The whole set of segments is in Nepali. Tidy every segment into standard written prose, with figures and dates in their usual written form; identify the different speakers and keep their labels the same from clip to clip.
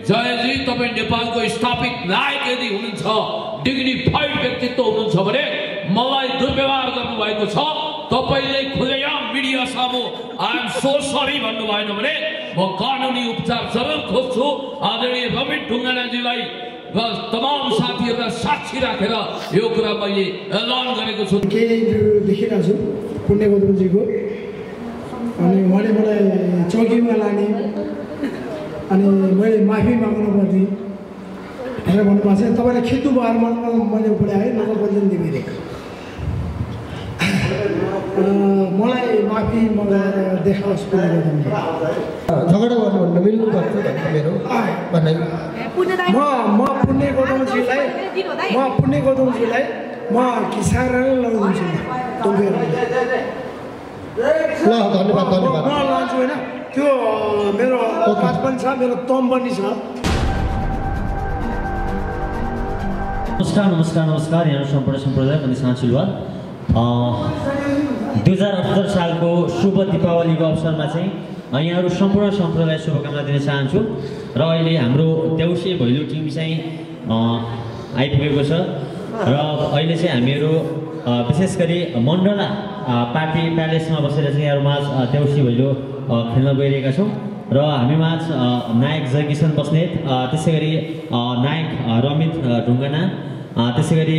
Speaker 1: जयजी तपाईँ नेपालको स्थापित नायक यदि हुनुहुन्छ, डिग्निफाइड व्यक्तित्व हुनुहुन्छ भने मलाई दुर्व्यवहार गर्नुभएको छ, तपाईले खुलेआम मिडिया सामु आई एम सो सरी भन्नु भएन भने म कानुनी उपचार जरुर खोज्छु। आदरणीय रमेश ढुङ्गानाजीलाई र तमाम साथीहरूलाई साक्षी राखेर यो कुरा मैले एलान गरेको छु।
Speaker 2: केही इन्टरभ्यू देखिरहेको छु पुण्य गौतमजीको, अनि उहाँले मलाई चौकीमा लाने अनि मैले माफी माग्नु पर्ने भनेर भन्नुभएको छ। तपाईँले खेद्नु भएर मैले बोलाएँ नगर बदलिने मैले मलाई माफी मगाएर देखाओस् पुण्य गौतमजी।
Speaker 3: झगडा गर्नु मिल्नु पर्छ मेरो भनाइ।
Speaker 2: म पुण्य गौतमजीलाई म खिसाएर लगाउँछु
Speaker 3: ल धन्यवाद धन्यवाद।
Speaker 2: म लान्छु होइन, त्यो मेरो औकात पनि छ, मेरो तम पनि छ।
Speaker 4: नमस्कार नमस्कार नमस्कार यहाँ सम्पूर्ण सम्प्रदाय पनि साँचुलवाद। 2078 सालको शुभ दीपावलीको अवसरमा चाहिँ यहाँहरू सम्पूर्ण सम्प्रदाय शुभकामना दिन चाहन्छु। र अहिले हाम्रो देउसी भैलो टिम चाहिँ आइपुगेको छ र अहिले चाहिँ हामीहरू विशेष गरी मण्डला पार्टी प्यालेसमा बसेर चाहिँ यहाँहरूमा देउसी भैलो खेल्न गइरहेका छौँ। र हामीमा नायक जयकिशन बस्नेत, त्यसै गरी नायक रमित ढुङ्गाना, त्यसै गरी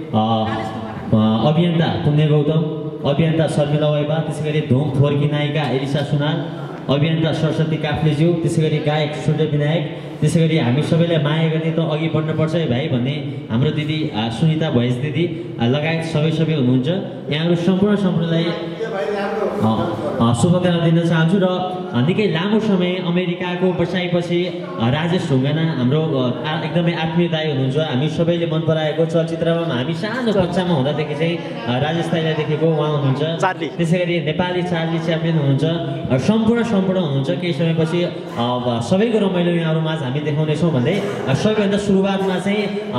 Speaker 4: अभियन्ता पुण्य गौतम, अभियन्ता शर्मिला वैभा, त्यसै गरी धोम थोर्की नायिका एलिसा सुनार, अभियन्ता सरस्वती काफ्लेज्यू, त्यसै गरी गायक सूर्य विनायक, त्यसै गरी हामी सबैलाई माया गर्ने त अघि बढ्नुपर्छ है भाइ भन्ने हाम्रो दिदी सुनिता भैस दिदी लगायत सबै हुनुहुन्छ। यहाँहरू सम्पूर्ण सम्प्रदाय शुभकामना दिन चाहन्छु। र निकै लामो समय अमेरिकाको बसाइपछि राजेश ढुङ्गाना हाम्रो एकदमै आत्मीय दाइ हुनुहुन्छ। हामी सबैले मन पराएको चलचित्रमा हामी सानो बच्चामा हुँदादेखि चाहिँ राजेश दाइलाई देखेको उहाँ हुनुहुन्छ। त्यसै गरी नेपाली चार्ली च्याम्पियन हुनुहुन्छ। सम्पूर्ण हुनुहुन्छ। केही समयपछि सबैको रमाइलो यहाँहरूमा हामी देखाउनेछौँ भन्दै सबैभन्दा सुरुवातमा चाहिँ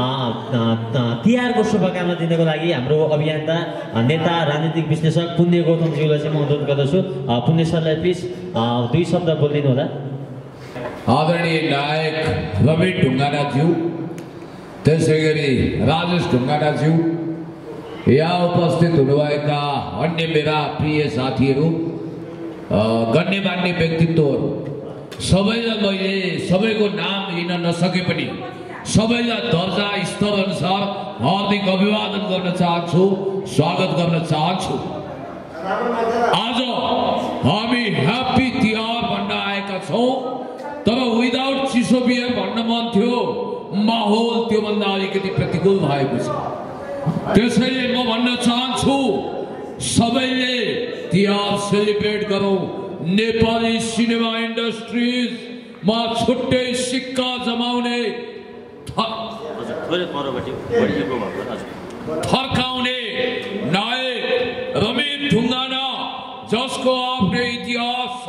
Speaker 4: तिहारको शुभकामना दिनको लागि हाम्रो अभियन्ता नेता राजनीतिक विश्लेषक पुण्य गौतमज्यूलाई चाहिँ म अनुरोध गर्दछु। पुण्य सरलाई प्लिज 2 शब्द बोलिदिनु होला।
Speaker 1: आदरणीय नायक रमेश ढुङ्गानाज्यू, त्यसै गरी राजेश ढुङ्गानाज्यू, यहाँ उपस्थित हुनुभएका अन्य मेरा प्रिय साथीहरू, गण्यमान्य व्यक्तित्वहरू, सबैलाई मैले सबैको नाम लिन नसके पनि सबैलाई दर्जा स्तर अनुसार हार्दिक अभिवादन गर्न चाहन्छु, स्वागत गर्न चाहन्छु। आज हामी ह्याप्पी तिहार भन्न आएका छौँ, तर विदाउट चिसो बियर भन्न मन थियो, माहौल त्योभन्दा अलिकति प्रतिकूल भएको छ। त्यसैले म भन्न चाहन्छु सबैले तिहार सेलिब्रेट गरौँ। नेपाली सिनेमा इन्डस्ट्रिजमा छुट्टै सिक्का जमाउने, थर्काउने नायक रमेश ढुङ्गाना, जसको आफ्नो इतिहास छ,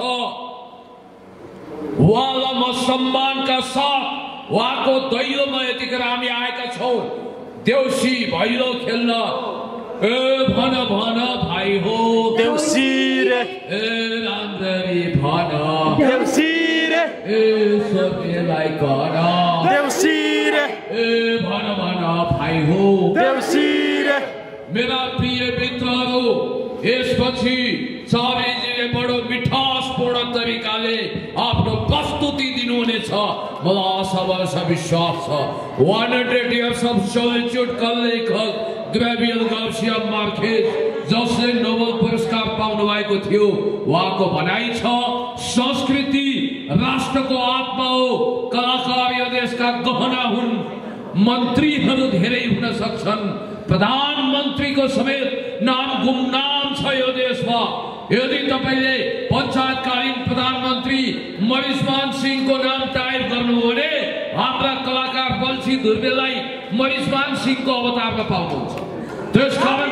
Speaker 1: उहाँलाई म सम्मानका साथ उहाँको दैलोमा यतिखेर हामी आएका छौँ देउसी भैलो खेल्न। ए भन भन भाइ हो
Speaker 5: देउसी रे,
Speaker 1: ए राम्ररी भन
Speaker 5: देउसी रे,
Speaker 1: ए सबैलाई कर
Speaker 5: देउसी रे,
Speaker 1: ए भन भन भाइ हो
Speaker 5: देउसी रे।
Speaker 1: मेरा प्रिय मित्रहरू, यसपछि चारैजीले बडो मिठासपूर्ण तरिकाले आफ्नो प्रस्तुति दिनुहुनेछ। मलाई आशा भरोसा विश्वास छ 100 years of solitude का लेखक ग्रेभियल गार्सिया मार्केज, जसले नोबेल पुरस्कार पाउनु भएको थियो, उहाँको भनाइ छ संस्कृति राष्ट्रको आत्मा हो, कलाकार यो देशका गहना हुन्। मन्त्रीहरू धेरै हुन सक्छन्, प्रधानमन्त्रीको समेत नाम गुमनाम छ यो देशमा। यदि तपाईले पञ्चायतकालीन प्रधानमन्त्री मरिसमान सिंहको नाम टाइप गर्नु हो भने हाम्रा कलाकार बल्छी धुर्वेलाई मरिसमान सिंहको अवतारमा पाउनुहुन्छ। त्यसकारण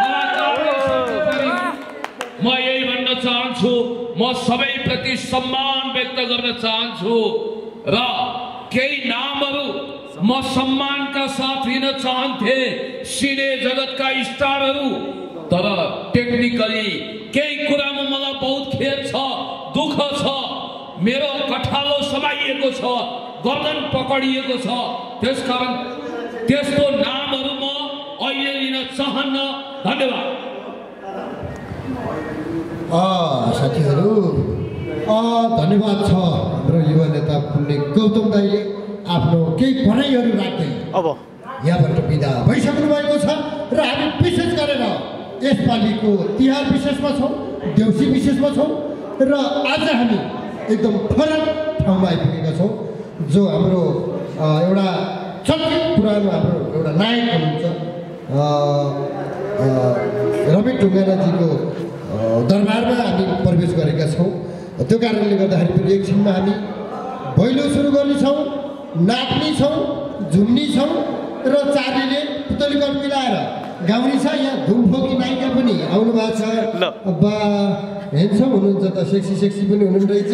Speaker 1: म यही भन्न चाहन्छु, म सबैप्रति सम्मान व्यक्त गर्न चाहन्छु र केही नामहरू म सम्मानका साथ लिन चाहन्थे, सिने जगतका स्टारहरू। तर टेक्निकली केही कुरामा मलाई बहुत खेद छ, दुःख छ। मेरो कठालो समाइएको छ, गर्दन पकडिएको छ। त्यसकारण त्यस्तो नामहरू म अहिले लिन चाहन्न। धन्यवाद।
Speaker 3: साथीहरू धन्यवाद छ हाम्रो युवा नेता पुण्य गौतम दाईले आफ्नो केही भनाइहरू राख्दै
Speaker 5: अब
Speaker 3: यहाँबाट बिदा भइसक्नु भएको छ र हामी विशेष गरेर यसपालिको तिहार विशेषमा छौँ, देउसी विशेषमा छौँ र आज हामी एकदम फरक ठाउँमा आइपुगेका छौँ जो हाम्रो एउटा चर्चित पुरानो हाम्रो एउटा नायक हुनुहुन्छ रवि ढुङ्गानाजीको दरबारमा हामी प्रवेश गरेका छौँ। त्यो कारणले गर्दाखेरि पनि एकछिनमा हामी भैलो सुरु गर्नेछौँ, नाच्नेछौँ, झुम्नेछौँ र चालीले पुतलीगढ मिलाएर गाउने छ। यहाँ धुमफोकी नायिका पनि आउनु भएको छ। बा हेन्डसम हुनुहुन्छ त, सेक्सी पनि हुनुहुन्छ।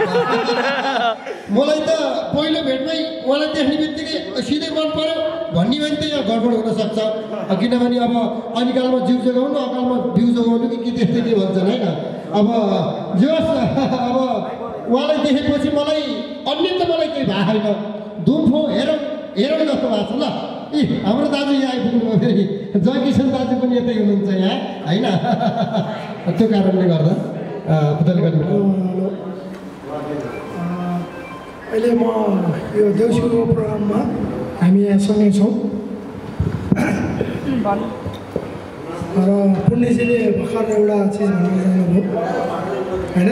Speaker 3: मलाई त पहिलो भेटमै उहाँलाई देख्ने बित्तिकै सिधै मन पर्यो भन्ने भने त यहाँ गडबड हुनसक्छ, किनभने अब अनिकालमा जिउ जोगाउनु अकालमा बिउ जोगाउनु कि त्यस्तै के भन्छन् होइन। अब जे होस्, अब उहाँलाई देखेपछि मलाई अन्य त मलाई केही भएको छैन। धुमफो हेरौँ जस्तो भएको छ। ल हाम्रो दाजु यहाँ आइपुग्नु भयो, फेरि जयकिशन दाजु पनि यतै हुनुहुन्छ यहाँ होइन। त्यो कारणले गर्दा पुतलीगढ
Speaker 2: अहिले म यो देउसीको प्रोग्राममा हामी यहाँ सँगै छौँ र पुण्यजीले भर्खर एउटा चिज भन्न जानुभयो होइन।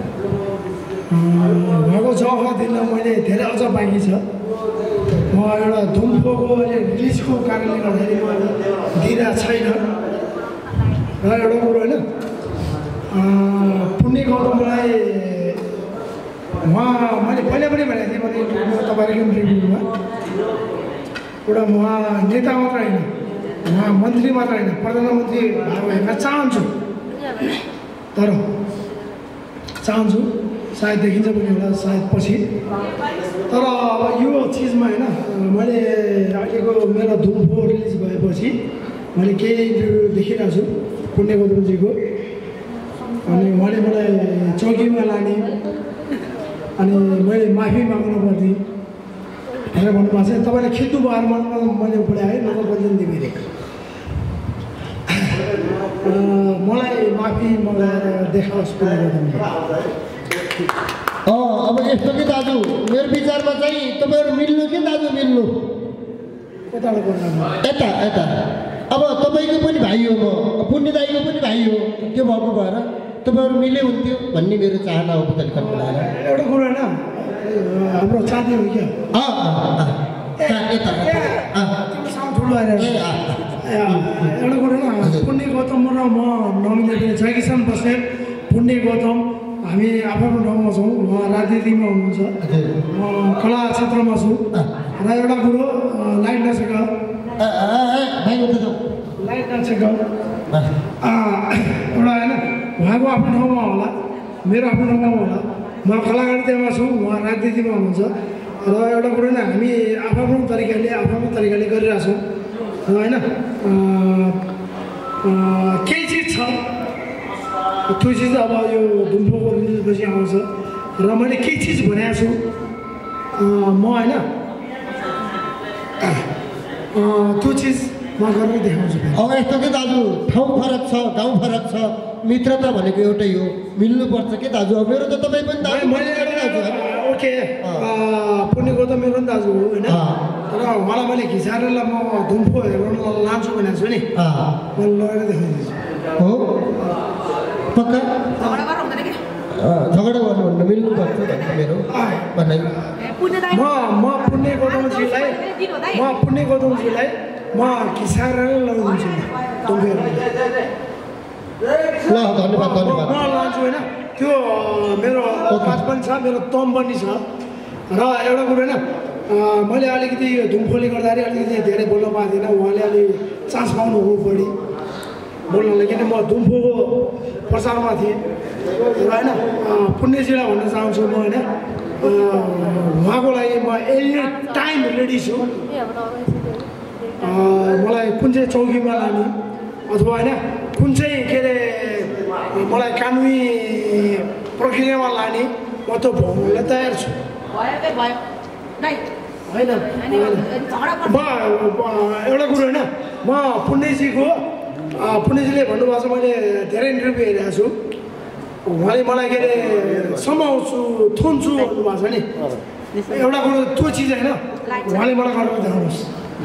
Speaker 2: उहाँको जवाफ दिन मैले धेरै अझ बाँकी छ। म एउटा धुमफोको अहिले रिलिजको कारणले गर्दाखेरि म दिइरहेको छैन र एउटा कुरो होइन, पुण्य गौतमलाई मैले पहिला पनि भनेको थिएँ, मैले तपाईँको इन्टरभ्यूमा एउटा उहाँ नेता मात्र होइन, उहाँ मन्त्री मात्र होइन, प्रधानमन्त्री भएको हेर्न चाहन्छु। तर चाहन्छु सायद देखिन्छ पनि होला, सायद पछि। तर अब यो चिजमा होइन, मैले अहिलेको मेरो धुमफो रिलिज भएपछि मैले केही इन्टरभ्यू देखिरहेको छु पुण्य गौतमजीको। अनि उहाँले मलाई चौकीमा लाने अनि मैले माफी माग्नु पर्ने भनेर भन्नुभएको छ। तपाईँले खिच्नु भएर मैले पुऱ्याएँ नगरपालिका फेरि मलाई माफी मगाएर देखाओस् पुण्य गौतमजी।
Speaker 3: अब यस्तो कि दाजु मेरो विचारमा चाहिँ तपाईँहरू मिल्नु कि दाजु मिल्नु यता यता। अब तपाईँको पनि भाइ हो, म पुण्य दाईको पनि भाइ हो, त्यो भएको भएर तपाईँहरू मिले हुन्थ्यो भन्ने मेरो चाहना हो। पुतलीगढ मिलाएर
Speaker 2: एउटा कुरो होइन, हाम्रो साथी हो क्या ठुलो आएर एउटा कुरो होइन, पुण्य गौतम र म नमिलेर जयकिशन बस्नेत पुण्य गौतम हामी आफ्नो ठाउँमा छौँ। उहाँ राजनीतिमा हुनुहुन्छ, म कला क्षेत्रमा छु। र एउटा कुरो लाइट नछेका एउटा होइन, उहाँको आफ्नो ठाउँमा होला, मेरो आफ्नो ठाउँमा होला। म कलाकारितामा छु, उहाँ राजनीतिमा हुनुहुन्छ। र एउटा कुरो होइन, हामी आफ्नो तरिकाले गरिरहेछौँ होइन। केही चिज छ त्यो चिज अब यो धुमफोको रिलिजपछि आउँछ र मैले केही चिज भनेको छु म होइन, त्यो चिज म गरेर देखाउँछु।
Speaker 3: अब यस्तो कि दाजु ठाउँ फरक छ, गाउँ फरक छ, मित्रता भनेको एउटै हो, मिल्नुपर्छ कि दाजु। अब मेरो त तपाईँ पनि दाजु,
Speaker 2: मैले ओके पुण्य गौतम मेरो पनि दाजु हो होइन। तर उहाँलाई मैले खिचाएर म धुमफो हेर्न लान्छु भनेको छु नि, मैले लगेर देखाइदिन्छु।
Speaker 3: हो पक्का झगडा गर्नुभन्दा मिल्नुपर्छ मेरो भनाइ।
Speaker 2: म पुण्य गौतमजीलाई म खिचाएर लगाइदिन्छु धुमफो हेर्न।
Speaker 3: ल धन्यवाद धन्यवाद।
Speaker 2: म लान्छु होइन, त्यो मेरो औकात पनि छ, मेरो दम पनि छ। र एउटा कुरो होइन, मैले अलिकति धुमफोले गर्दाखेरि अलिकति धेरै बोल्न पाएको थिएन। उहाँले अलिक चान्स पाउनुभयो बढी बोल्नलाई, किन म धुमफोको प्रचारमा थिएँ र होइन। पुण्यजीलाई भन्न चाहन्छु म होइन, उहाँको लागि म एनी टाइम रेडी छु। मलाई कुन चाहिँ चौकीमा लाने अथवा होइन कुन चाहिँ के अरे मलाई कानुनी प्रक्रियामा लाने म त भोग्न तयार छु
Speaker 6: भयो के भयो नै
Speaker 2: होइन म एउटा कुरो होइन म पुण्यजीको पुण्यजीले भन्नुभएको छ मैले धेरै इन्टरभ्यू हेरेको छु उहाँले मलाई के अरे समाउँछु थुन्छु भन्नुभएको छ नि एउटा कुरो त्यो चिज होइन उहाँले मलाई गरेर देखाउनुहोस्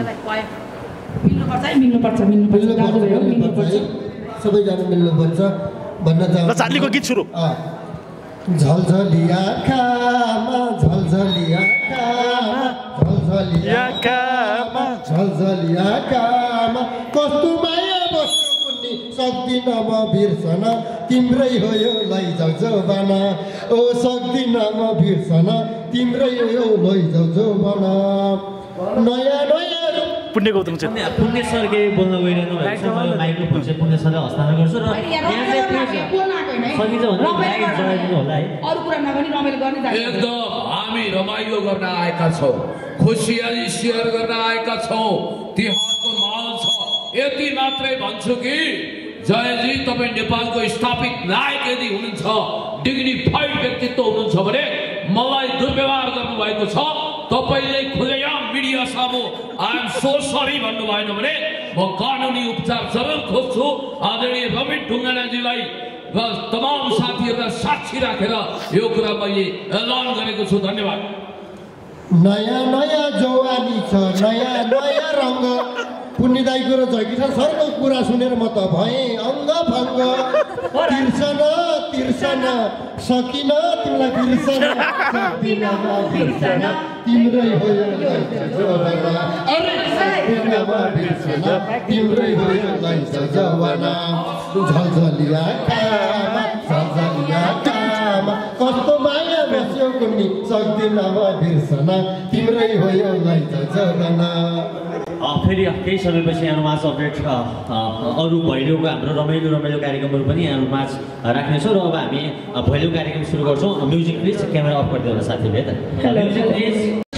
Speaker 3: सबैजना मिल्नुपर्छ भन्न
Speaker 5: ल चार्लीको गीत सुरु
Speaker 3: झलझलिया खामा झलझलिया खामा झलझलिया
Speaker 5: कामा
Speaker 3: झलझलिया कामा कस्तो माया बस्नु कुन्नी सक्दिन म बिर्सन तिम्रै हो यो लैजाऊ जौवाना ओ सक्दिन म बिर्सन तिम्रै हो यो लैजाऊ जौवाना नयाँ नयाँ
Speaker 5: पुण्य गौतम छ
Speaker 4: पुण्य सर केही बोल्न गइरहनु भएको छ म माइक्रोफोन चाहिँ पुण्य सरलाई हस्तान्तरण गर्छु र यहाँ चाहिँ सकिन्छ भने लाइट जलाइदिनु होला है
Speaker 6: अरु कुरा नगर्नी रमाइलो गर्ने जाने
Speaker 1: एकदम हामी रमाइलो गर्न आएका छौँ खुसियाली सेयर गर्न आएका छौँ तिहारको माहौल छ यति मात्रै भन्छु कि जयजी तपाईँ नेपालको स्थापित नायक यदि हुनुहुन्छ डिग्निफाइड व्यक्तित्व हुनुहुन्छ भने मलाई दुर्व्यवहार गर्नुभएको छ तपाईले खुलेआम मिडिया सामु आई एम सो सरी भन्नु भएन भने म कानुनी उपचार जरुर खोज्छु आदरणीय रमेश ढुङ्गानाजीलाई र तमाम साथीहरूलाई साक्षी राखेर यो कुरा मैले ऐलान गरेको छु धन्यवाद
Speaker 3: नयाँ नयाँ जवानी छ नयाँ नयाँ रङ्ग पुण्यदाईको र जयकिशन सरको कुरा सुनेर म त भएँ अङ्ग भङ्ग तिर्सन तिर्सन सकिन तिमीलाई बिर्सन सक्दिन म बिर्सन तिम्रै हो यो जवाना अरे सक्दिन म बिर्सन तिम्रै हो यो जवाना झलझलिया कामा झलझलिया कामा कस्तो माया बस्यो कुन्नी सक्दिन म बिर्सन तिम्रै हो यो जवाना
Speaker 4: फेरि केही समयपछि यहाँहरूमाझ अपडेट अरू भैलोको हाम्रो रमाइलो कार्यक्रमहरू पनि यहाँहरूमाझ राख्नेछौँ र अब हामी भैलो कार्यक्रम सुरु गर्छौँ म्युजिक प्लिज क्यामेरा अफ गरिदिनु होला साथीहरूले त म्युजिक प्लिज